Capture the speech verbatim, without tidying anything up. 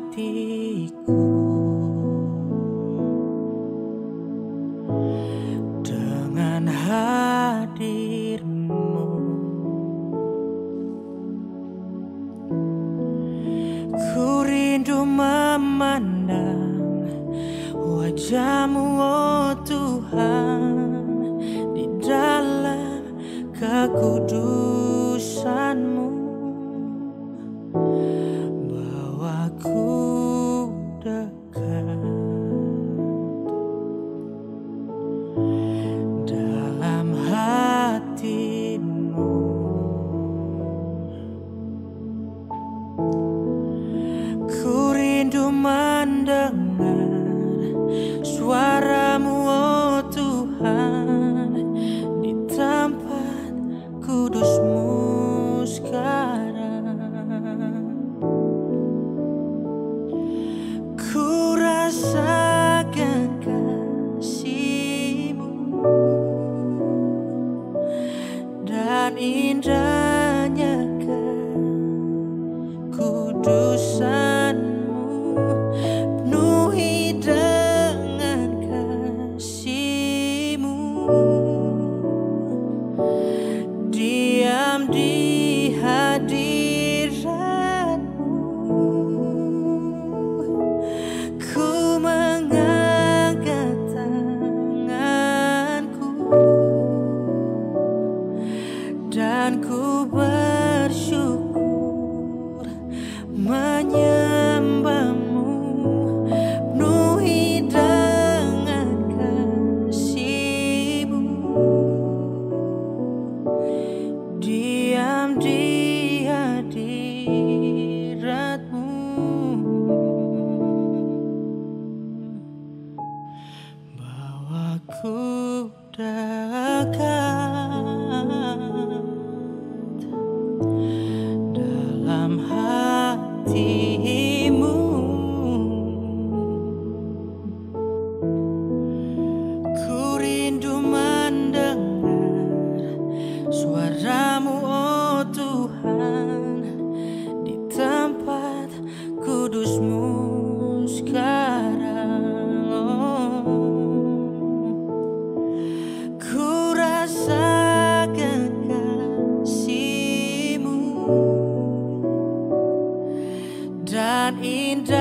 hatiku dengan hadirmu. Ku rindu memandang wajahmu, oh Tuhan, di dalam kekudusanmu. Bawaku dekat dalam hatimu. Ku rindu mendengar suaramu, oh Tuhan, di tempat kudusmu sekarang. Ku rasakan kasih-Mu dan indahnya kekudusan-Mu, penuhi dengan kasih-Mu, diam di hadirat-Mu. Ku mengangkat tanganku dan ku bersyukur menyembah-Mu, penuhi dengan kasih-Mu, diam di hadirat-Mu. Bawaku dekat dalam hatimu. Ku rindu mendengar suaramu, oh Tuhan, di tempat kudusmu sekarang. Ku rasakan kasih-Mu dan indah